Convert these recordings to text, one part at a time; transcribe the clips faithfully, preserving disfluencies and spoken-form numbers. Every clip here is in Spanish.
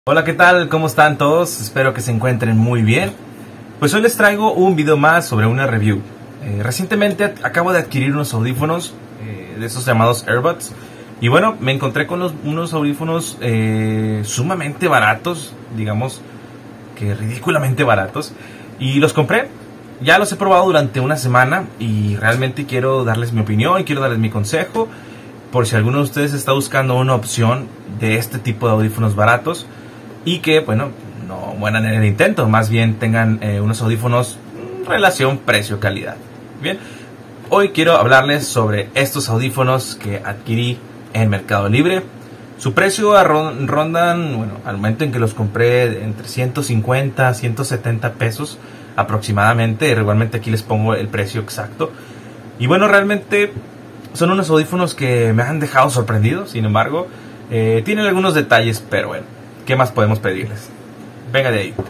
Hola, ¿qué tal? ¿Cómo están todos? Espero que se encuentren muy bien. Pues hoy les traigo un video más sobre una review. Eh, recientemente acabo de adquirir unos audífonos eh, de esos llamados AirBuds. Y bueno, me encontré con los, unos audífonos eh, sumamente baratos, digamos que ridículamente baratos. Y los compré. Ya los he probado durante una semana y realmente quiero darles mi opinión y quiero darles mi consejo. Por si alguno de ustedes está buscando una opción de este tipo de audífonos baratos. Y que, bueno, no mueran en el intento, más bien tengan eh, unos audífonos relación precio-calidad. Bien, hoy quiero hablarles sobre estos audífonos que adquirí en Mercado Libre. Su precio rondan, bueno, al momento en que los compré, entre ciento cincuenta a ciento setenta pesos aproximadamente. Igualmente aquí les pongo el precio exacto. Y bueno, realmente son unos audífonos que me han dejado sorprendido. Sin embargo, eh, tienen algunos detalles, pero bueno, ¿qué más podemos pedirles? Venga de ahí.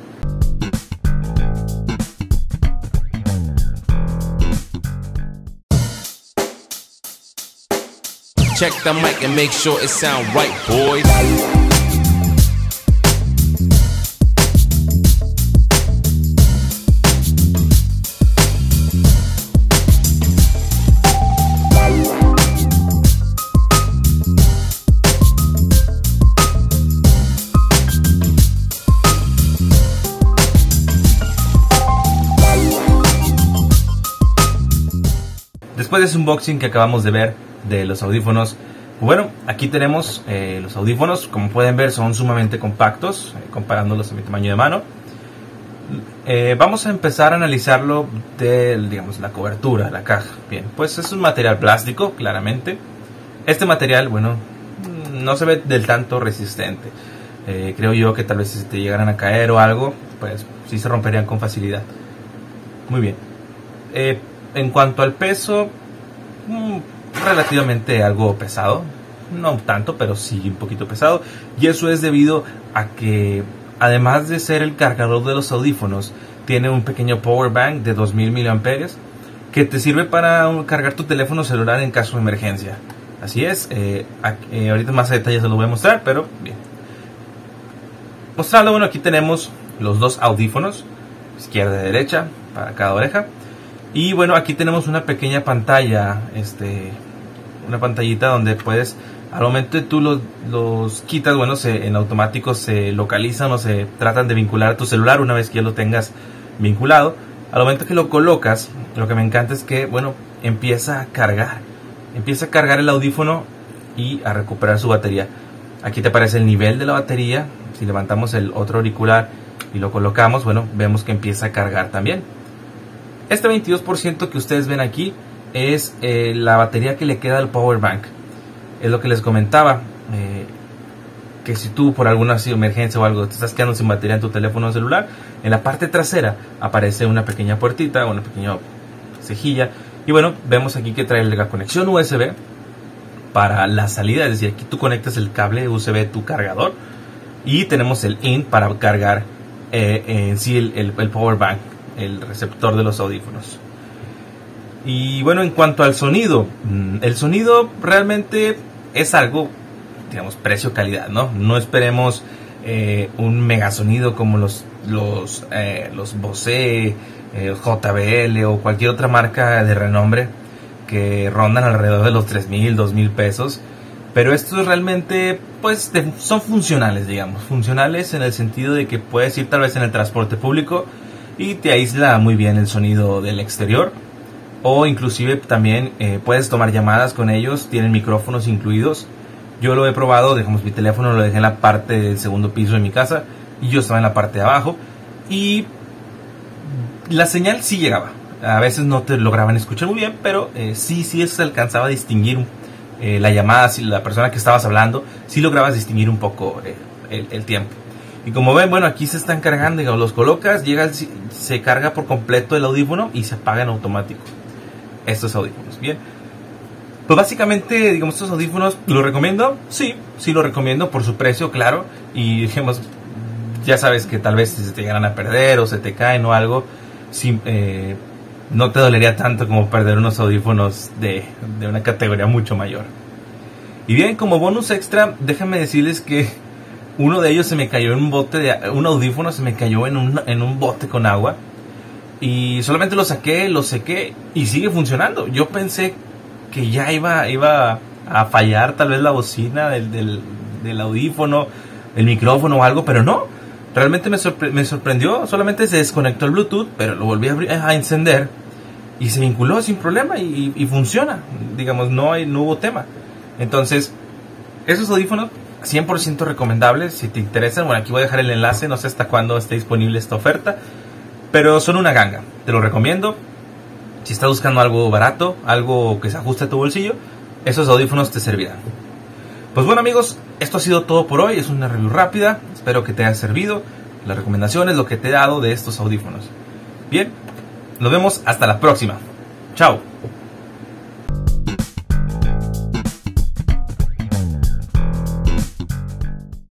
Check the mic and make sure it sound right, boys. Después de ese unboxing que acabamos de ver de los audífonos, bueno, aquí tenemos eh, los audífonos. Como pueden ver, son sumamente compactos, eh, comparándolos a mi tamaño de mano. Eh, vamos a empezar a analizarlo de, digamos, la cobertura, la caja. Bien, pues es un material plástico, claramente. Este material, bueno, no se ve del tanto resistente. Eh, creo yo que tal vez si te llegaran a caer o algo, pues sí se romperían con facilidad. Muy bien. Eh, en cuanto al peso, mmm, relativamente algo pesado, no tanto, pero sí un poquito pesado, y eso es debido a que, además de ser el cargador de los audífonos, tiene un pequeño power bank de dos mil miliamperios que te sirve para cargar tu teléfono celular en caso de emergencia. Así es, eh, aquí, eh, ahorita más a detalle se lo voy a mostrar, pero bien. Mostrando, bueno, aquí tenemos los dos audífonos, izquierda y derecha, para cada oreja. Y bueno, aquí tenemos una pequeña pantalla, este, una pantallita donde puedes, al momento de tú los, los quitas, bueno, se, en automático se localizan o se tratan de vincular a tu celular una vez que ya lo tengas vinculado. Al momento que lo colocas, lo que me encanta es que, bueno, empieza a cargar, empieza a cargar el audífono y a recuperar su batería. Aquí te aparece el nivel de la batería. Si levantamos el otro auricular y lo colocamos, bueno, vemos que empieza a cargar también. Este veintidós por ciento que ustedes ven aquí es eh, la batería que le queda al power bank. Es lo que les comentaba, eh, que si tú por alguna emergencia o algo te estás quedando sin batería en tu teléfono celular, en la parte trasera aparece una pequeña puertita, una pequeña cejilla. Y bueno, vemos aquí que trae la conexión U S B para la salida, es decir, aquí tú conectas el cable U S B a tu cargador. Y tenemos el in para cargar eh, en sí el, el, el power bank, el receptor de los audífonos. Y bueno, en cuanto al sonido, el sonido realmente es algo, digamos, precio-calidad, ¿no? No esperemos eh, un megasonido como los los, eh, los Bose, eh, J B L o cualquier otra marca de renombre que rondan alrededor de los tres mil, dos mil pesos. Pero estos realmente, pues, son funcionales, digamos. Funcionales en el sentido de que puedes ir tal vez en el transporte público y te aísla muy bien el sonido del exterior. O inclusive también eh, puedes tomar llamadas con ellos, tienen micrófonos incluidos. Yo lo he probado, digamos, mi teléfono lo dejé en la parte del segundo piso de mi casa y yo estaba en la parte de abajo. Y la señal sí llegaba. A veces no te lograban escuchar muy bien, pero eh, sí, sí se alcanzaba a distinguir eh, la llamada, si la persona que estabas hablando, sí lograbas distinguir un poco eh, el, el tiempo. Y como ven, bueno, aquí se están cargando, digamos, los colocas, llega, se carga por completo el audífono y se apaga en automático estos audífonos. Bien, pues básicamente, digamos, estos audífonos, ¿lo recomiendo? Sí, sí lo recomiendo por su precio, claro. Y digamos, ya sabes que tal vez se te llegan a perder o se te caen o algo, sí, eh, no te dolería tanto como perder unos audífonos de, de una categoría mucho mayor. Y bien, como bonus extra, déjenme decirles que uno de ellos se me cayó en un bote de un audífono se me cayó en un, en un bote con agua y solamente lo saqué, lo sequé y sigue funcionando. Yo pensé que ya iba iba a fallar tal vez la bocina del, del, del audífono, el micrófono o algo, pero no. Realmente me, sorpre- me sorprendió. Solamente se desconectó el Bluetooth, pero lo volví a, abrir, a encender y se vinculó sin problema y, y, y funciona. Digamos, no hay no hubo tema. Entonces, esos audífonos cien por ciento recomendables. Si te interesan, bueno, aquí voy a dejar el enlace. No sé hasta cuándo esté disponible esta oferta, pero son una ganga. Te lo recomiendo. Si estás buscando algo barato, algo que se ajuste a tu bolsillo, esos audífonos te servirán. Pues bueno, amigos, esto ha sido todo por hoy. Es una review rápida. Espero que te haya servido las recomendaciones, lo que te he dado de estos audífonos. Bien, nos vemos hasta la próxima. Chao.